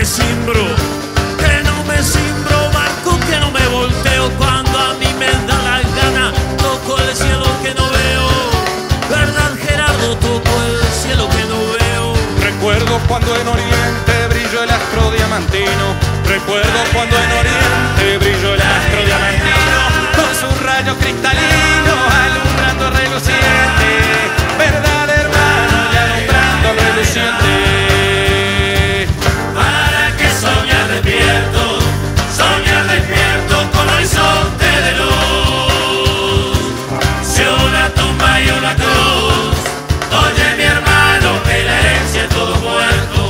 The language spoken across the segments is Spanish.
me cimbro, banco que no me volteo. Cuando a mí me da la gana, toco el cielo que no veo. ¿Verdad, Gerardo? Toco el cielo que no veo. Recuerdo cuando en Oriente brilló el astro diamantino. Recuerdo cuando en Oriente brilló el astro diamantino, con su rayo cristalino alumbrando reluciente. ¿Verdad, hermano? Y alumbrando reluciente. ¿Para qué soñar despierto? Soñar despierto con horizonte de luz. Si una tumba y una cruz, oye mi hermano, que la herencia es todo muerto.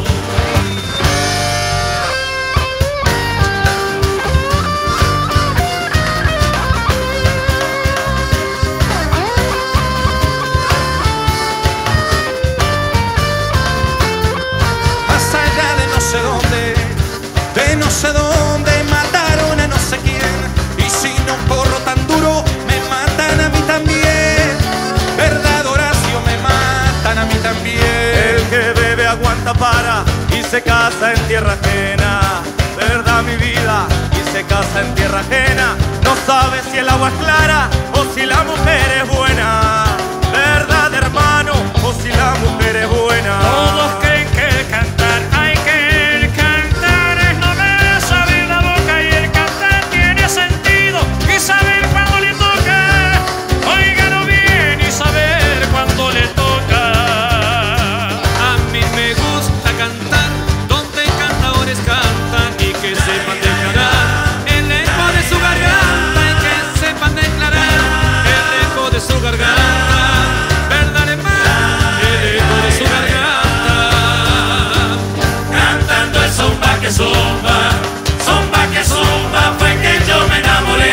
De no sé dónde mataron a no sé quién, y si no corro tan duro me matan a mí también. ¿Verdad, Horacio? Me matan a mí también. El que bebe aguanta para y se casa en tierra ajena. ¿Verdad, mi vida? Y se casa en tierra ajena. No sabe si el agua es clara o si la mujer es buena. ¿Verdad, hermano? O si la mujer es buena. Todos creen que el cantar hay que el cantar es no me saber la boca, y el cantar tiene sentido y saber cuándo le toca. Óigalo bien y saber cuándo le toca. A mí me gusta cantar donde cantadores cantan y que sepan declarar el eco de su garganta, y que sepan declarar el eco de su garganta. ¿Verdad, hermano? El eco de su garganta. Cantando el zumba que zumba, zumba que zumba, fue que yo me enamoré.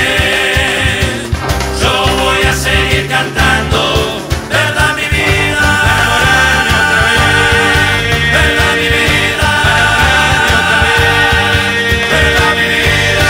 Yo voy a seguir cantando, ¿verdad, mi vida? ¿Verdad, mi vida? ¿Verdad, mi vida?